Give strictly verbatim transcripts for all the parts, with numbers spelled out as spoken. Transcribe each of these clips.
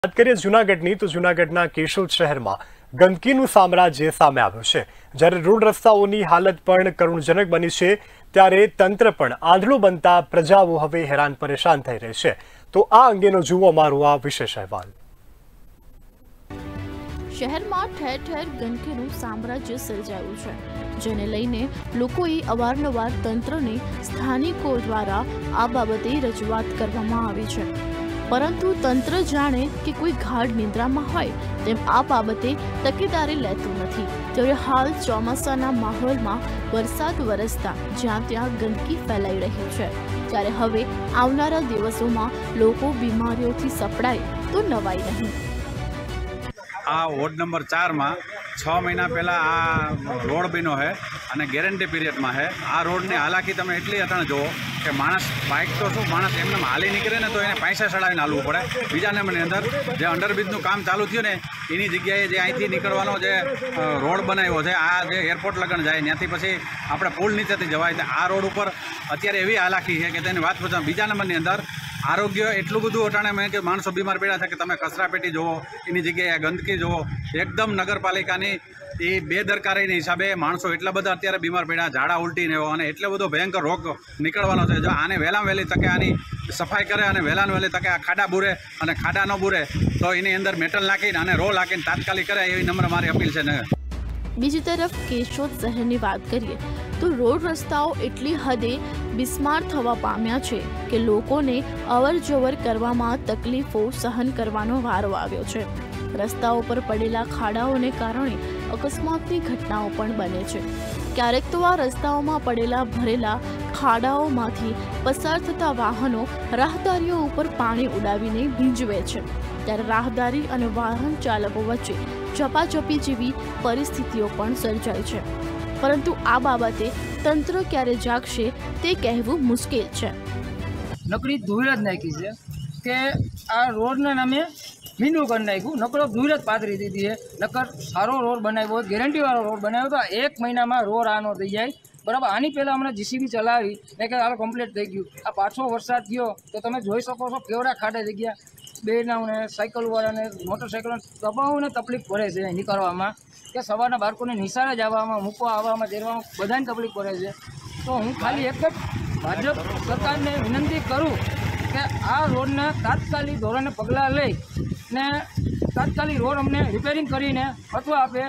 વાત કરીએ જૂનાગઢની તો જૂનાગઢના કેશોદ શહેરમાં ગંદકીનું સામ્રાજ્ય સામે આવ્યું છે। જ્યારે રોડ રસ્તાઓની હાલત પણ કરુણજનક બની છે ત્યારે તંત્ર પણ આંધળું બનતા પ્રજાઓ હવે હેરાન પરેશાન થઈ રહી છે। તો આ અંગેનો જુઓ અમારો આ વિશેષ અહેવાલ। શહેરમાં ઠેર ઠેર ગંદકીનું સામ્રાજ્ય સર્જાયું છે, જેને લઈને લોકોએ અવારનવાર તંત્રને સ્થાનિકો દ્વારા આ બાબતે રજૂઆત કરવામાં આવી છે, પરંતુ તંત્ર જાણે કે કોઈ ગાઢ નિંદ્રામાં હોય તેમ આ બાબતે તકેદારી લેતું નથી। ત્યારે હાલ ચોમાસાના માહોલમાં વરસાદ વરસતા જ્યાં ત્યાં ગંદકી ફેલાઈ રહી છે, ત્યારે હવે આવનારા દિવસોમાં લોકો બીમારીઓથી સપડાય તો નવાઈ નહીં। આ વોર્ડ નંબર ચાર में छ महीना पहला आ रोड बनो है और गेरंटी पीरियड में है। आ रोड ने हालाकी तमे एटली अटाणे जो कि माणस बाइक तो शू माणस एमने हाली निकले ने तो एने पैसा चढ़ावीने हालवू पड़े। बीजा नंबरनी अंदर जे अंडरब्रिजनुं काम चालू थयुं ने एनी जग्याए जे અહીંથી નીકળવાનો જે રોડ બનાવ્યો છે, આ જે એરપોર્ટ લગન જાય ત્યાંથી પછી આપણે પુલ નીચેથી જવાય તો આ રોડ ઉપર અત્યારે એવી હાલાકી છે કે તેની વાત પૂછો। બીજા નંબરની અંદર આરોગ્ય એટલું બધું અટાણે મેં કે માણસો બીમાર પડ્યા છે કે તમે કચરાપેટી જુઓ, એની જગ્યાએ ગંદકી જુઓ, એકદમ નગરપાલિકાની એ બેદરકારીના હિસાબે માણસો એટલા બધા અત્યારે બીમાર પડ્યા, ઝાડા ઉલટીને એવો અને એટલો બધો ભયંકર રોગ નીકળવાનો છે। જો આને વહેલામાં વહેલી તકે આની સફાઈ કરે અને વહેલામાં વહેલી તકે આ ખાડા બૂરે અને ખાડા ન બૂરે તો એની અંદર મેટલ નાખીને અને રો નાખીને તાત્કાલિક કરે એવી નમ્ર મારી અપીલ છે। બીજી તરફ કેશોદ શહેરની વાત કરીએ તો રોડ રસ્તાઓ એટલી હદે બિસ્માર થવા પામ્યા છે કે લોકોને અવર જવર કરવામાં તકલીફો સહન કરવાનો વારો આવ્યો છે। રસ્તાઓ પર પડેલા ખાડાઓને કારણે અકસ્માતની ઘટનાઓ પણ બને છે। ક્યારેક તો આ રસ્તાઓમાં પડેલા ભરેલા ખાડાઓમાંથી પસાર થતા વાહનો રાહદારીઓ ઉપર પાણી ઉડાવીને ભીંજવે છે, ત્યારે રાહદારી અને વાહન ચાલકો વચ્ચે ઝપાઝપી જેવી પરિસ્થિતિઓ પણ સર્જાય છે, પરંતુ આ બાબતે તંત્ર ક્યારે જાગશે તે કહેવું મુશ્કેલ છે। નકરી ધૂળ જ નાખી છે કે આ રોડના નામે મીંડું કરી નાખ્યું, નકરો ધૂળ જ પાથરી દીધી છે। નકર સારો રોડ બનાવ્યો, ગેરંટીવાળો રોડ બનાવ્યો તો એક મહિનામાં રોડ આનો થઈ જાય બરાબર। આની પહેલાં હમણાં જીસીબી ચલાવી ને કે હાલ કમ્પ્લીટ થઈ ગયું। આ પાછો વરસાદ ગયો તો તમે જોઈ શકો છો કેવડા ખાડા થઈ ગયા। બેનાઓને સાયકલવાળાને મોટરસાઇકલ દબાવોને તકલીફ પડે છે નીકળવામાં, કે સવારના બાળકોને નિશાળે જવામાં, મૂકવા આવવામાં, તેરવામાં બધાને તકલીફ પડે છે। તો હું ખાલી એક જ ભાજપ સરકારને વિનંતી કરું કે આ રોડને તાત્કાલિક ધોરણે પગલાં લઈ ને તાત્કાલિક રોડ અમને રિપેરિંગ કરીને અથવા આપે,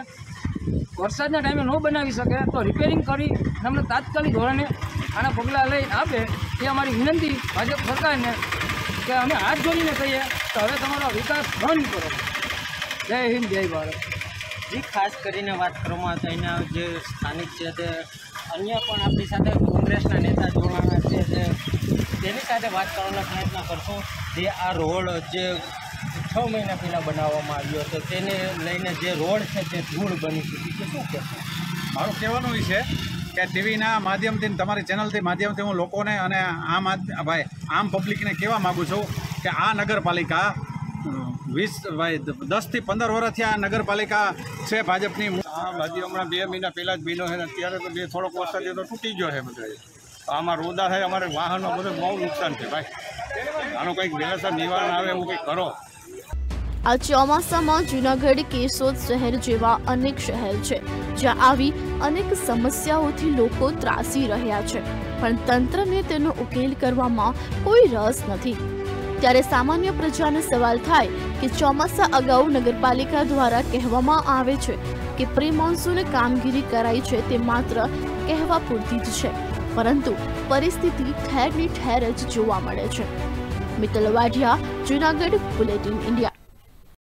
વરસાદના ટાઈમે ન બનાવી શકે તો રિપેરિંગ કરી અમને તાત્કાલિક ધોરણે આના પગલાં લઈને આપે એ અમારી વિનંતી ભાજપ સરકારને, કે અમે હાથ જોડીને કહીએ તો હવે તમારો વિકાસ બંધ કરો। જય હિન્દ, જય ભારત। जी खास કરીને વાત કરવામાં તો એના જે સ્થાનિક છે તે અન્ય પણ આપણી સાથે કોંગ્રેસના નેતા જોડાણા છે, તે તેની સાથે વાત કરવાનો પ્રયત્ન કરશું। જે આ રોડ જે છ મહિના પહેલાં બનાવવામાં આવ્યો હતો તેને લઈને જે રોડ છે તે ધૂળ બની ચૂકી છે, શું કહેશો? મારું કહેવાનું એ છે કે ટીવીના માધ્યમથી, તમારી ચેનલથી માધ્યમથી હું લોકોને અને આમ ભાઈ આમ પબ્લિકને કહેવા માગું છું કે આ નગરપાલિકા વીસ ભાઈ દસથી પંદર વર્ષથી આ નગરપાલિકા છે ભાજપની। આ હજી હમણાં બે મહિના પહેલાં જ બન્યો છે ને અત્યારે તો બે થોડોક વરસાદ તો તૂટી ગયો છે બધા। આમાં રોદા થાય, અમારે વાહનો બધું બહુ નુકસાન છે ભાઈ। આનું કંઈક વ્યવસ્થા નિવારણ આવે એવું કંઈક કરો। આ ચોમાસામાં જૂનાગઢ કેશોદ શહેર જેવા અનેક શહેર છે જ્યાં આવી અનેક સમસ્યાઓથી લોકો ત્રાસી રહ્યા છે, પણ તંત્રને તેનો ઉકેલ કરવામાં કોઈ રસ નથી। ત્યારે સામાન્ય પ્રજાને સવાલ થાય કે ચોમાસા અગાઉ નગરપાલિકા દ્વારા કહેવામાં આવે છે કે પ્રી મોન્સૂન કામગીરી કરાઈ છે તે માત્ર કહેવા પૂરતી જ છે, પરંતુ પરિસ્થિતિ ઠેરની ઠેર જ જોવા મળે છે। Mittal Vadhiya, Junagadh, bulletin India.